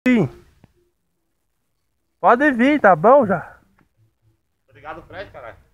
Pode vir, tá bom já? Obrigado, Fred, caralho.